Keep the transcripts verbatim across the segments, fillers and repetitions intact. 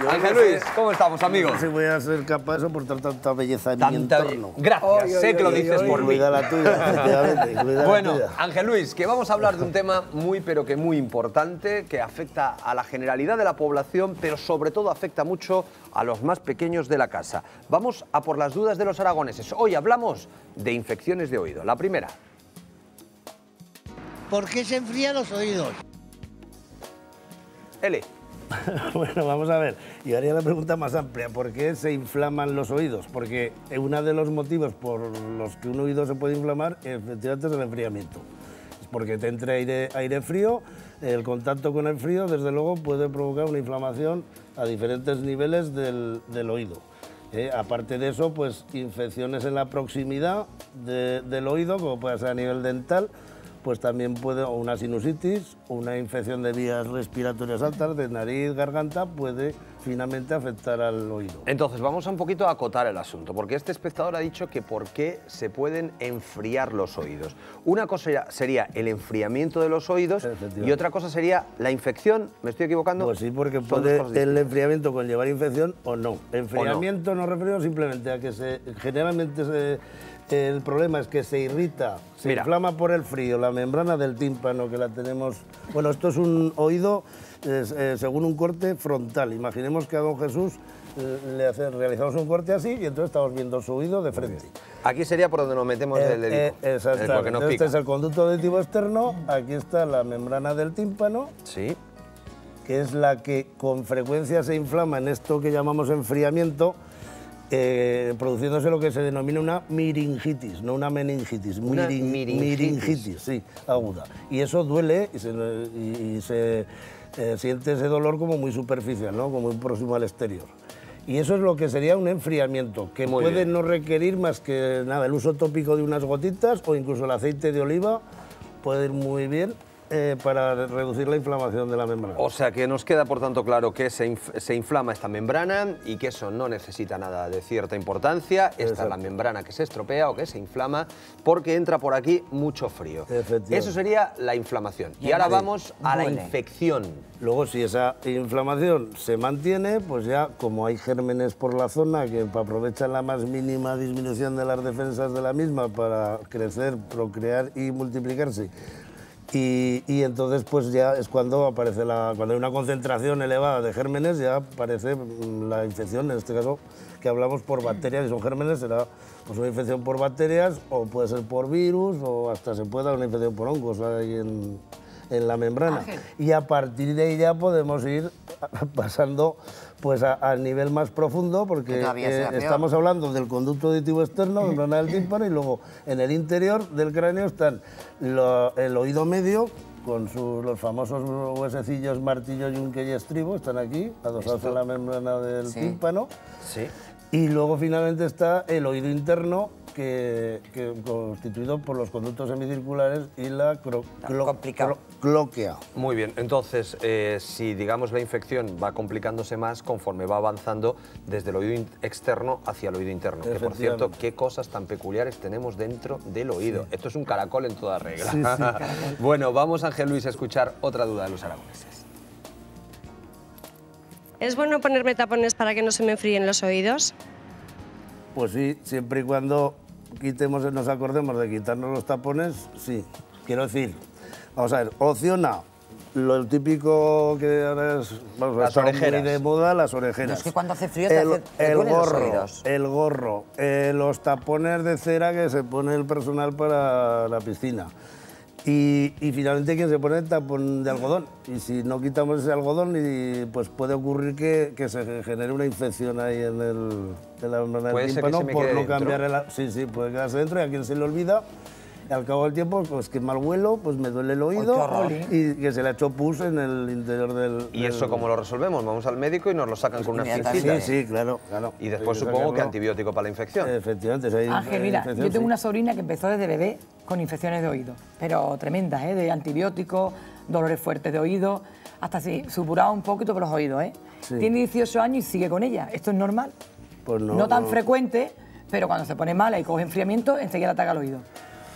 Ángel Luis, ¿cómo estamos, amigos? No sé si voy a ser capaz de soportar tanta belleza en Tanta... mi entorno. Gracias, Oy, sé oy, que lo oy, dices oy, por oy. mí. Cuida la tuya, efectivamente, cuida Bueno, la tuya. Ángel Luis, que vamos a hablar de un tema muy, pero que muy importante, que afecta a la generalidad de la población, pero sobre todo afecta mucho a los más pequeños de la casa. Vamos a por las dudas de los aragoneses. Hoy hablamos de infecciones de oído. La primera. ¿Por qué se enfrían los oídos? L. Bueno, vamos a ver. Y haría la pregunta más amplia. ¿Por qué se inflaman los oídos? Porque uno de los motivos por los que un oído se puede inflamar, efectivamente, es el enfriamiento. Es porque te entra aire, aire frío, el contacto con el frío, desde luego, puede provocar una inflamación a diferentes niveles del, del oído. Eh, aparte de eso, pues infecciones en la proximidad de, del oído, como puede ser a nivel dental, pues también puede, o una sinusitis, una infección de vías respiratorias altas, de nariz, garganta, puede finalmente afectar al oído. Entonces, vamos a un poquito a acotar el asunto, porque este espectador ha dicho que por qué se pueden enfriar los oídos. Una cosa sería el enfriamiento de los oídos y otra cosa sería la infección. ¿Me estoy equivocando? Pues sí, porque Son puede dos cosas el distintas. enfriamiento conllevar infección o no. Enfriamiento ¿O no? nos referimos simplemente a que se, generalmente se, el problema es que se irrita, se Mira. inflama por el frío la membrana del tímpano, que la tenemos... Bueno, esto es un oído es, eh, según un corte frontal. Imaginemos que a don Jesús eh, le hace, realizamos un corte así y entonces estamos viendo su oído de frente. Aquí sería por donde nos metemos Eh, el dedito. eh, exactamente. Porque nos Este pica. es el conducto auditivo externo, aquí está la membrana del tímpano, Sí. que es la que con frecuencia se inflama en esto que llamamos enfriamiento, eh, produciéndose lo que se denomina una miringitis, no una meningitis, Una mirin- miringitis. miringitis, sí, aguda. Y eso duele y se, y- y se eh, siente ese dolor como muy superficial, ¿no? Como muy próximo al exterior. Y eso es lo que sería un enfriamiento, que Muy puede bien. no requerir más que nada, el uso tópico de unas gotitas o incluso el aceite de oliva puede ir muy bien eh, para reducir la inflamación de la membrana. O sea que nos queda por tanto claro que se, inf se inflama esta membrana y que eso no necesita nada de cierta importancia. Esta Exacto. es la membrana que se estropea o que se inflama porque entra por aquí mucho frío. Efectivamente. Eso sería la inflamación. Y ahora vamos a la Duele. infección. Luego, si esa inflamación se mantiene, pues ya como hay gérmenes por la zona que aprovechan la más mínima disminución de las defensas de la misma para crecer, procrear y multiplicarse, y, y entonces pues ya es cuando aparece la, cuando hay una concentración elevada de gérmenes, ya aparece mm, la infección, en este caso que hablamos por bacterias, y son gérmenes, será pues una infección por bacterias o puede ser por virus o hasta se puede dar una infección por hongos ahí en, en la membrana. Ángel. Y a partir de ahí ya podemos ir pasando pues a- al nivel más profundo, porque Que todavía será eh, peor. estamos hablando del conducto auditivo externo, membrana del tímpano, y luego en el interior del cráneo están lo- el oído medio, con sus, los famosos huesecillos, martillo, yunque y estribo, están aquí, adosados Esto. en la membrana del Sí. tímpano. Sí. Y luego finalmente está el oído interno, que, que constituido por los conductos semicirculares y la cro- clo- complicado. clo- clóquea. Muy bien, entonces, eh, si digamos la infección va complicándose más conforme va avanzando desde el oído in- externo hacia el oído interno. Que por cierto, Efectivamente. qué cosas tan peculiares tenemos dentro del oído. Esto es un caracol en toda regla. Sí, sí. Bueno, vamos, Ángel Luis, a escuchar otra duda de los aragoneses. ¿Es bueno ponerme tapones para que no se me enfríen los oídos? Pues sí, siempre y cuando quitemos, nos acordemos de quitarnos los tapones, sí. Quiero decir, vamos a ver, opción A, lo típico que ahora es, vamos, Las está muy orejeras. de moda, las orejeras. Es que cuando hace frío te el, hace- te el duelen los gorro, oídos. el gorro, eh, los tapones de cera que se pone el personal para la piscina. Y, y finalmente que se pone el tapón de algodón. Y si no quitamos ese algodón, y, pues puede ocurrir que, que se genere una infección ahí en, el, en la membrana Puede del ser que tímpano se me por quede no dentro. cambiar el... Sí, sí, puede quedarse dentro y a quien se le olvida. Y al cabo del tiempo, pues que mal vuelo, pues me duele el oído qué horror. y que se le ha hecho pus en el interior del... ¿Y del- eso cómo lo resolvemos? Vamos al médico y nos lo sacan con unas inmediatamente. pincitas. Sí, sí, claro, claro. Y después Hay que supongo que sacarlo. antibiótico para la infección. Efectivamente, si hay Ángel, eh, mira, infección, yo tengo sí. una sobrina que empezó desde bebé con infecciones de oído, pero tremendas, ¿eh? De antibióticos, dolores fuertes de oído, hasta así, supurado un poquito por los oídos, ¿eh? Sí. Tiene dieciocho años y sigue con ella. ¿Esto es normal? Pues no, no tan no. frecuente, pero cuando se pone mala y coge enfriamiento, enseguida le ataca el oído.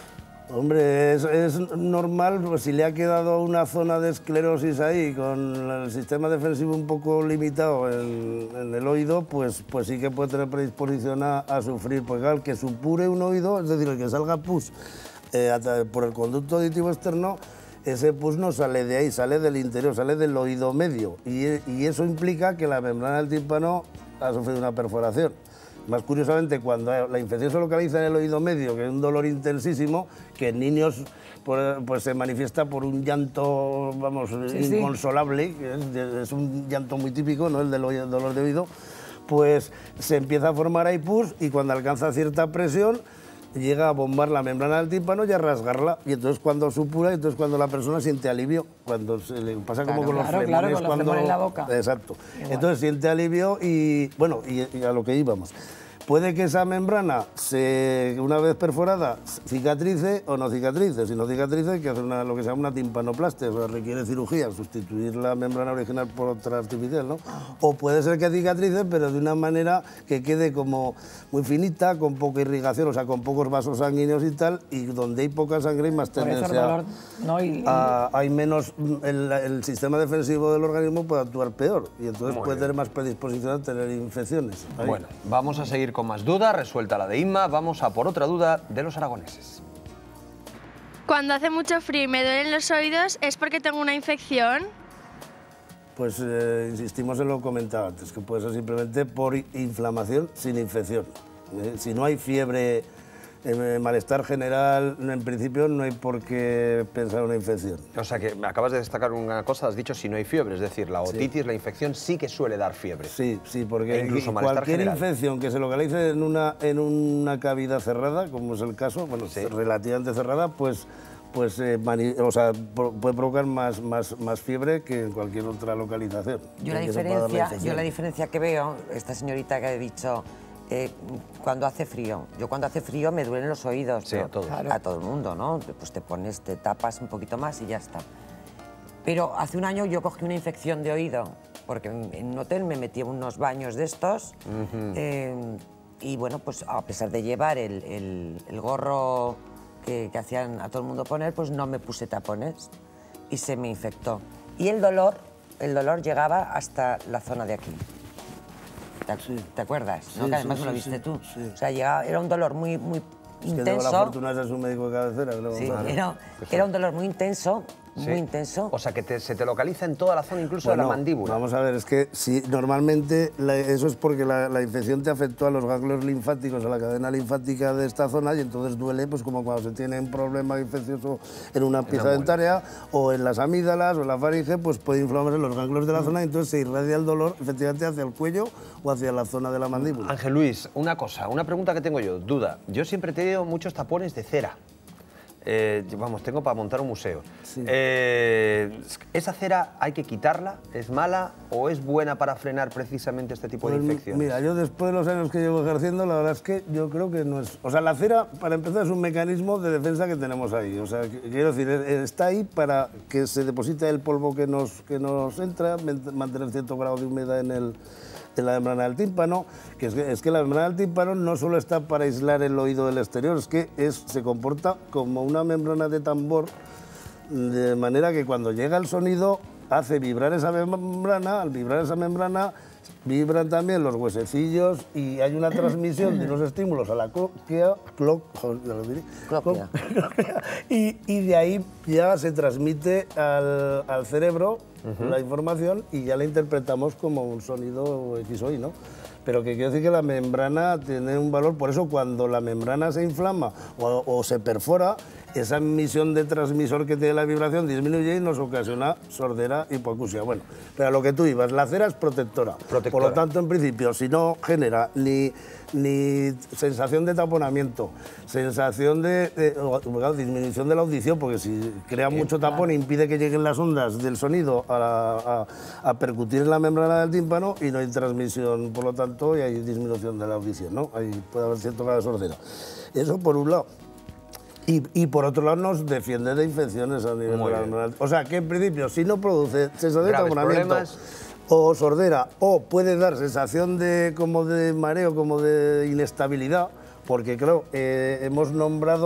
Hombre, es, es normal, pues si le ha quedado una zona de esclerosis ahí, con el sistema defensivo un poco limitado en, en el oído, pues, pues sí que puede tener predisposición a, a sufrir. Porque claro, el que supure un oído, es decir, el que salga pus eh, por el conducto auditivo externo, ese pus no sale de ahí, sale del interior, sale del oído medio. Y, y eso implica que la membrana del tímpano ha sufrido una perforación. Más curiosamente, cuando la infección se localiza en el oído medio, que es un dolor intensísimo, que en niños pues, pues se manifiesta por un llanto, vamos, sí, inconsolable, sí. Que es, es un llanto muy típico, ¿no?, el del oído, dolor de oído, pues se empieza a formar ahí pus y cuando alcanza cierta presión llega a bombar la membrana del tímpano y a rasgarla. Y entonces cuando supura, entonces cuando la persona siente alivio, cuando se le pasa claro, como con claro, los flemones, claro, con los cuando flemones en la boca. Exacto. Igual. Entonces siente alivio y bueno, y, y a lo que íbamos. Puede que esa membrana, se, una vez perforada, cicatrice o no cicatrice. Si no cicatrice, hay que hacer una, lo que se llama una timpanoplastia, o sea, requiere cirugía, sustituir la membrana original por otra artificial, ¿no? O puede ser que cicatrice, pero de una manera que quede como muy finita, con poca irrigación, o sea, con pocos vasos sanguíneos y tal, y donde hay poca sangre hay más tendencia. Dolor, ¿no? y, y... A, hay menos, el, el sistema defensivo del organismo puede actuar peor, y entonces muy puede bien. tener más predisposición a tener infecciones. Ahí. Bueno, vamos a seguir con más dudas, resuelta la de Inma, vamos a por otra duda de los aragoneses. Cuando hace mucho frío y me duelen los oídos, ¿es porque tengo una infección? Pues eh, insistimos en lo comentado antes, que puede ser simplemente por inflamación sin infección. Eh, si no hay fiebre, eh, malestar general, en principio no hay por qué pensar en una infección. O sea que me acabas de destacar una cosa, has dicho si no hay fiebre, es decir, la otitis, sí. la infección sí que suele dar fiebre. Sí, sí, porque e incluso cualquier general. infección que se localice en una, en una cavidad cerrada, como es el caso, bueno, sí. relativamente cerrada, pues... pues eh, o sea, puede provocar más, más, más fiebre que en cualquier otra localización. Yo la, diferencia, la yo la diferencia que veo, esta señorita que ha dicho, eh, cuando hace frío. Yo cuando hace frío me duelen los oídos. Sí, a todos. A todo el mundo, ¿no? Pues te pones, te tapas un poquito más y ya está. Pero hace un año yo cogí una infección de oído, porque en un hotel me metí en unos baños de estos, uh-huh. eh, y bueno, pues a pesar de llevar el, el, el gorro... Que, que hacían a todo el mundo poner, pues no me puse tapones y se me infectó. Y el dolor, el dolor llegaba hasta la zona de aquí. ¿Te, sí. ¿te acuerdas? Sí, ¿no? Que además sí, me lo sí, viste tú. Sí. O sea, llegaba, era un dolor muy, muy es intenso. Que tengo la fortuna de ser un médico de cabecera. Creo, sí, claro. era, era un dolor muy intenso. Sí. Muy intenso. O sea, que te, se te localiza en toda la zona, incluso bueno, de la mandíbula. Vamos a ver, es que si normalmente la, eso es porque la, la infección te afectó a los ganglios linfáticos, a la cadena linfática de esta zona, y entonces duele, pues como cuando se tiene un problema infeccioso en una pieza dentaria, o en las amígdalas, o en la faringe, pues puede inflamarse los ganglios de la zona, y entonces se irradia el dolor efectivamente hacia el cuello o hacia la zona de la mandíbula. Ángel Luis, una cosa, una pregunta que tengo yo, duda. Yo siempre he tenido muchos tapones de cera. Eh, vamos, tengo para montar un museo. Sí. Eh, ¿Esa cera hay que quitarla? ¿Es mala o es buena para frenar precisamente este tipo pues, de infecciones? Mira, yo después de los años que llevo ejerciendo, la verdad es que yo creo que no es... O sea, la cera, para empezar, es un mecanismo de defensa que tenemos ahí. O sea, que, quiero decir, está ahí para que se deposite el polvo que nos, que nos entra, mantener cierto grado de humedad en el... en la membrana del tímpano, que es, que es que la membrana del tímpano no solo está para aislar el oído del exterior, es que es, se comporta como una membrana de tambor, de manera que cuando llega el sonido hace vibrar esa membrana, al vibrar esa membrana vibran también los huesecillos y hay una transmisión de unos estímulos a la cóclea, clo, cóclea, y, y de ahí ya se transmite al, al cerebro uh-huh. la información y ya la interpretamos como un sonido X o Y, ¿no? Pero que quiere decir que la membrana tiene un valor, por eso cuando la membrana se inflama o, o se perfora, esa emisión de transmisor que tiene la vibración disminuye y nos ocasiona sordera, hipoacusia. Bueno, pero a lo que tú ibas, la cera es protectora. protectora. Por lo tanto, en principio, si no genera ni, ni sensación de taponamiento, sensación de, de o, disminución de la audición, porque si crea mucho tapón impide que lleguen las ondas del sonido a, a, a percutir en la membrana del tímpano y no hay transmisión, por lo tanto, y hay disminución de la audición, ¿no? Ahí puede haber cierto grado de sordera. Eso por un lado. Y, y por otro lado nos defiende de infecciones a nivel de la membrana. O sea, que en principio, si no produce sensación de taponamiento o sordera, o puede dar sensación de, como de mareo, como de inestabilidad, porque claro, eh, hemos nombrado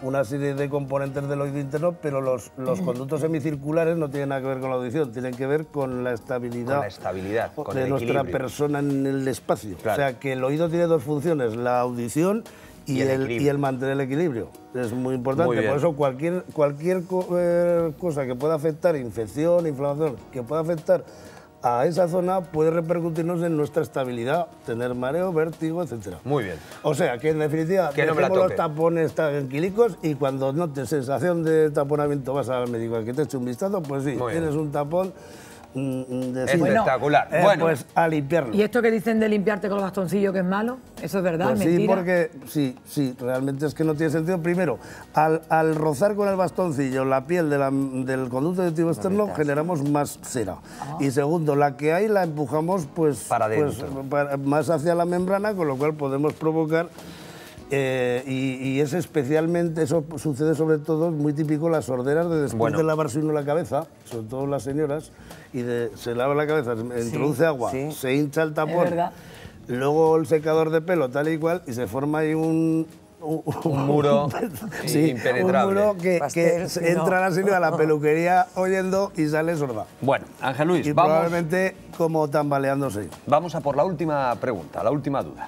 una serie de componentes del oído interno, pero los, los conductos semicirculares no tienen nada que ver con la audición, tienen que ver con la estabilidad, Con la estabilidad, con de el nuestra equilibrio. persona en el espacio. Claro. O sea, que el oído tiene dos funciones, la audición y, Y el el, equilibrio. y el mantener el equilibrio. Es muy importante. Muy bien. Por eso cualquier, cualquier co- eh, cosa que pueda afectar, infección, inflamación, que pueda afectar a esa zona puede repercutirnos en nuestra estabilidad, tener mareo, vértigo, etcétera. Muy bien. O sea, que en definitiva, Que no me la dejemos toque. los tapones tranquilicos y cuando notes sensación de taponamiento vas al médico a que te eche un vistazo, pues sí, Muy bien. tienes un tapón mm, de cine. Espectacular. Eh, Bueno. pues a limpiarlo. ¿Y esto que dicen de limpiarte con los bastoncillos que es malo? ¿Eso es verdad? Pues ¿Es sí, mentira? porque sí, sí, realmente es que no tiene sentido. Primero, al, al rozar con el bastoncillo la piel de la- del conducto auditivo externo, generamos más cera. Y segundo, la que hay la empujamos pues, Para pues, adentro. para- más hacia la membrana, con lo cual podemos provocar. eh, y, y es especialmente, eso sucede sobre todo, es muy típico las sorderas de después Bueno. de lavarse uno la cabeza, sobre todo las señoras, y de, se lava la cabeza, se introduce agua, sí. se hincha el tapón. Es verdad. Luego el secador de pelo, tal y cual, y se forma ahí un... Un, Un muro sí, impenetrable. un muro que, Pastel que se fino. entra la señora a la peluquería oyendo y sale sorda. Bueno, Ángel Luis, Y vamos, probablemente como tambaleándose. vamos a por la última pregunta, la última duda.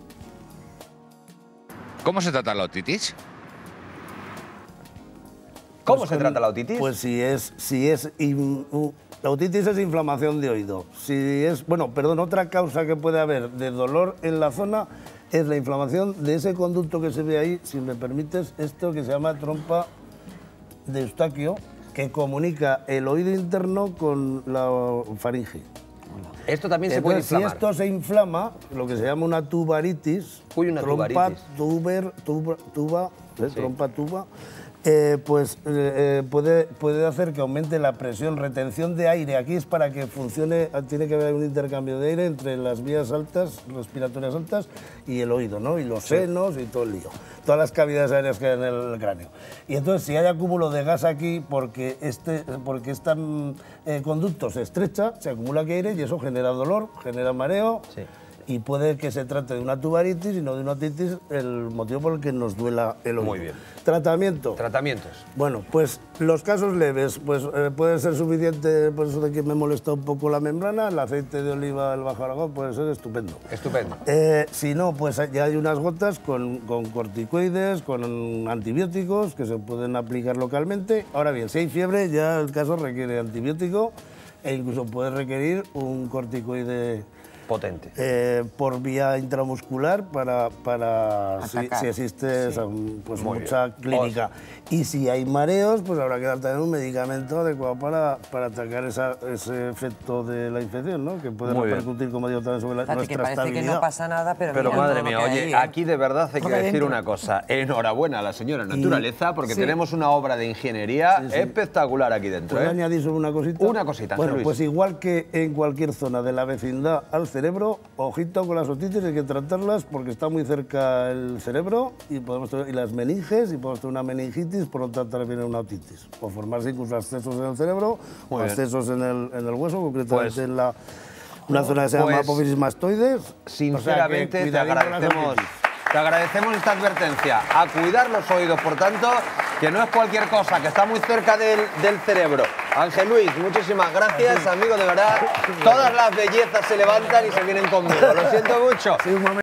¿Cómo se trata la otitis? ¿Cómo Pues se con- trata la otitis? Pues si es, si es in- u- la otitis es inflamación de oído. Si es, bueno, perdón, otra causa que puede haber de dolor en la zona es la inflamación de ese conducto que se ve ahí, si me permites, esto que se llama trompa de Eustaquio, que comunica el oído interno con la faringe. Esto también se puede Entonces, si inflamar. esto se inflama, lo que se llama una tubaritis, Uy, una trompa, tubaritis. tuber, tuba, tuba, ¿eh? trompa, tuba, eh, pues eh, eh, puede, puede hacer que aumente la presión, retención de aire. Aquí es para que funcione, tiene que haber un intercambio de aire entre las vías altas, respiratorias altas, y el oído, ¿no? Y los senos y todo el lío. Todas las cavidades aéreas que hay en el cráneo. Y entonces, si hay acúmulo de gas aquí, porque este, porque este eh, conducto se estrecha, se acumula aquí aire y eso genera dolor, genera mareo. Sí. Y puede que se trate de una tubaritis y no de una otitis, el motivo por el que nos duela el oído. Muy bien. Tratamiento. Tratamientos. Bueno, pues los casos leves, pues eh, puede ser suficiente, por eso de que me molesta un poco la membrana, el aceite de oliva, el Bajo Aragón, puede ser estupendo. Estupendo. Eh, si no, pues ya hay unas gotas con, con corticoides, con antibióticos que se pueden aplicar localmente. Ahora bien, si hay fiebre, ya el caso requiere antibiótico e incluso puede requerir un corticoide Potente. eh, por vía intramuscular para, para si, Atacar. si existe Sí. esa, pues, Muy mucha bien. clínica. Y si hay mareos, pues habrá que dar también un medicamento adecuado para, para atacar esa- ese efecto de la infección, ¿no? Que puede Muy bien. repercutir, como digo, también sobre la, Fíjate que nuestra parece que estabilidad. no pasa nada, pero, Pero mira madre todo lo mía, que hay oye, ahí, ¿eh? aquí de verdad hay que Porque decir dentro. una cosa. Enhorabuena a la señora naturaleza, porque Sí. tenemos una obra de ingeniería Sí, sí. espectacular aquí dentro. ¿Puedo ¿eh? añadir sobre una cosita? Una cosita, Ángel Bueno, Luis. pues igual que en cualquier zona de la vecindad al cerebro, ojito con las otitis, hay que tratarlas porque está muy cerca el cerebro y, podemos tener, y las meninges, y podemos tener una meningitis, por lo tanto también una otitis. O formarse incluso abscesos en el cerebro Muy o bien. abscesos en el, en el hueso, concretamente Pues- en la, una zona que se llama pues, apófisis mastoides. Sinceramente, O sea que te cuidadín con las agradecemos, otitis. te agradecemos esta advertencia. A cuidar los oídos, por tanto, que no es cualquier cosa, que está muy cerca del, del cerebro. Ángel Luis, muchísimas gracias, amigo, de verdad. Todas las bellezas se levantan y se vienen conmigo. Lo siento mucho. Sí, un momento.